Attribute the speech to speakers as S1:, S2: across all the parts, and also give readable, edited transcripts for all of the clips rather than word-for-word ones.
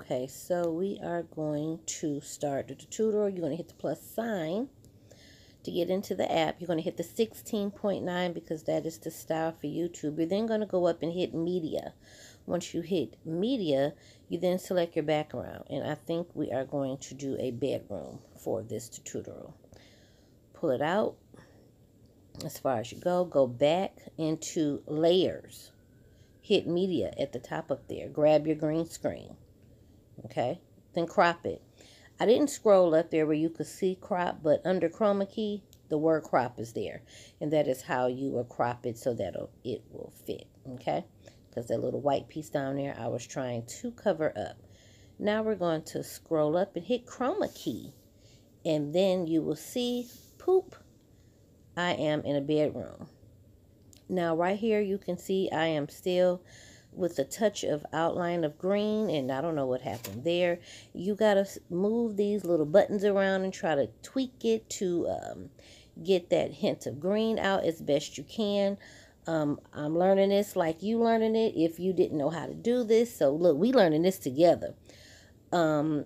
S1: Okay, so we are going to start the tutorial. You're going to hit the plus sign to get into the app. You're going to hit the 16.9 because that is the style for YouTube. You're then going to go up and hit media. Once you hit media, you then select your background. And I think we are going to do a bedroom for this tutorial. Pull it out as far as you go. Go back into layers. Hit media at the top up there. Grab your green screen. Okay, then crop it. I didn't scroll up there where you could see crop, but under Chroma key, the word crop is there. And that is how you will crop it so that it will fit, okay? Because that little white piece down there, I was trying to cover up. Now we're going to scroll up and hit Chroma key. And then you will see, poop, I am in a bedroom. Now right here, you can see I am still with a touch of outline of green, and I don't know what happened there. You gotta move these little buttons around and try to tweak it to get that hint of green out as best you can. I'm learning this like you learning it if you didn't know how to do this. So look, we learning this together. Because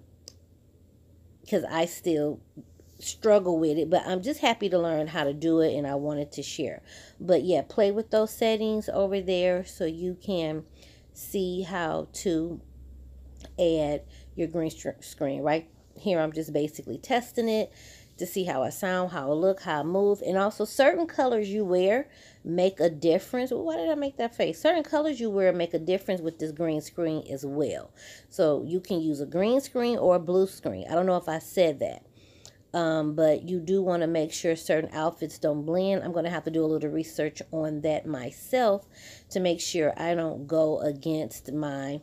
S1: I still struggle with it, but I'm just happy to learn how to do it, and I wanted to share. But yeah, play with those settings over there so you can see how to add your green screen. Right here, I'm just basically testing it to see how I sound, how I look, how I move, and also certain colors you wear make a difference. Why did I make that face? Certain colors you wear make a difference with this green screen as well. So you can use a green screen or a blue screen. I don't know if I said that. But you do want to make sure certain outfits don't blend. I'm going to have to do a little research on that myself to make sure I don't go against my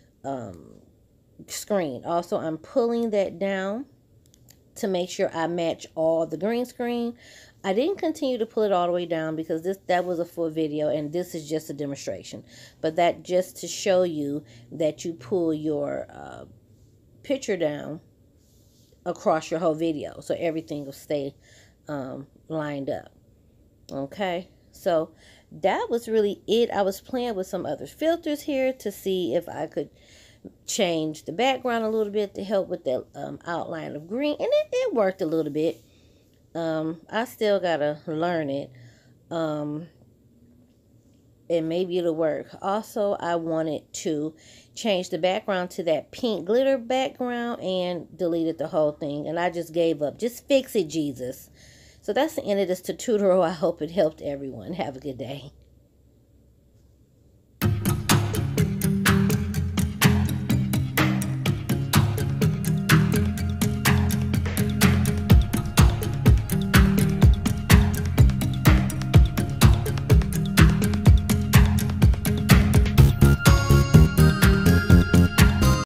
S1: screen. Also, I'm pulling that down to make sure I match all the green screen. I didn't continue to pull it all the way down because that was a full video and this is just a demonstration. But that just to show you that you pull your picture down across your whole video so everything will stay lined up. Okay, so that was really it. I was playing with some other filters here to see if I could change the background a little bit to help with that outline of green, and it worked a little bit. I still gotta learn it, and maybe it'll work. Also, I wanted to change the background to that pink glitter background and deleted the whole thing, and I just gave up. Just fix it, Jesus. So that's the end of this tutorial. I hope it helped everyone. Have a good day.